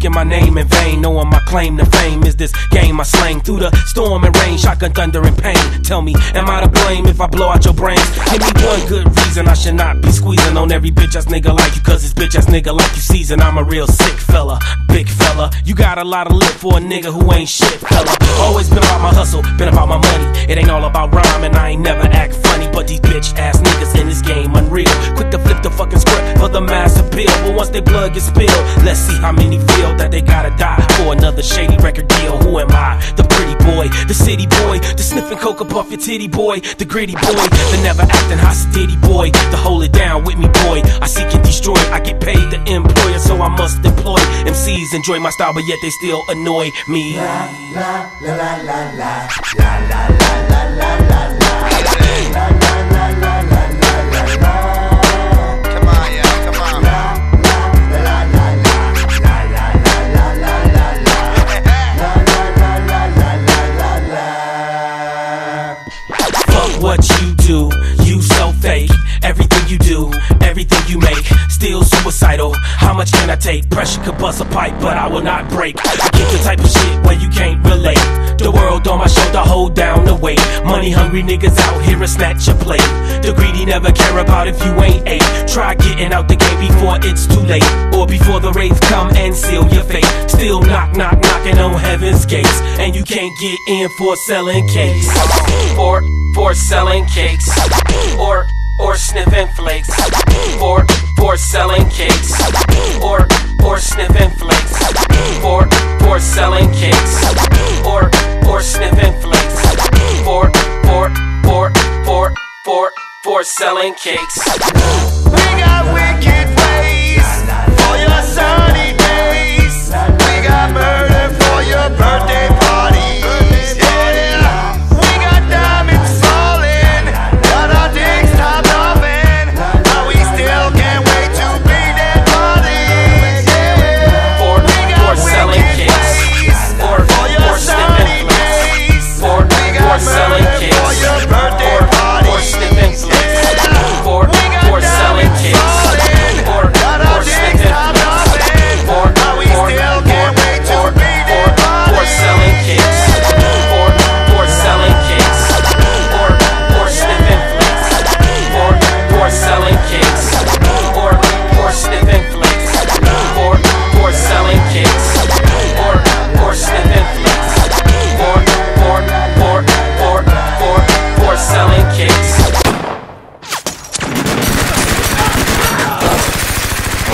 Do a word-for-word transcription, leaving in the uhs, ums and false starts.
speaking my name in vain, knowing my claim to fame is this game I slang through the storm and rain, shotgun thunder and pain. Tell me, am I to blame if I blow out your brains? Give me one good reason I should not be squeezing on every bitch ass nigga like you, cause this bitch ass nigga like you season. I'm a real sick fella, big fella. You got a lot of lip for a nigga who ain't shit, fella. Always been about my hustle, been about my money. It ain't all about rhyming, I ain't never act funny, but these bitch ass niggas in this game unreal. Quick to flip the fucking script for the mass appeal, but once their blood gets spilled, let's see how many feel that they gotta die for another shady record deal. Who am I? The pretty boy, the city boy, the sniffing coke up off your titty boy, the gritty boy, the never acting hostility boy, the hold it down with me boy. I seek and destroy, I get paid the employer, so I must employ M Cs. Enjoy my style, but yet they still annoy me. La la la la la la la la la la la la la la la la la. Come on, yeah, come on. Fuck what you do, you so fake. Everything you do, everything you make, still suicidal. How much can I take? Pressure could bust a pipe, but I will not break. I get the type of shit where you can't relate. The world on my shoulder, hold down the weight. Money hungry niggas out here and snatch your plate. The greedy never care about if you ain't ate. Try getting out the game before it's too late, or before the wraith come and seal your fate. Still knock, knock, knocking on heaven's gates, and you can't get in for selling cakes, or for selling cakes, or or sniffing flakes, or for selling cakes, or or sniffing flakes, or for selling cakes, or or sniffing flakes, for for for for for for selling cakes. We got wicked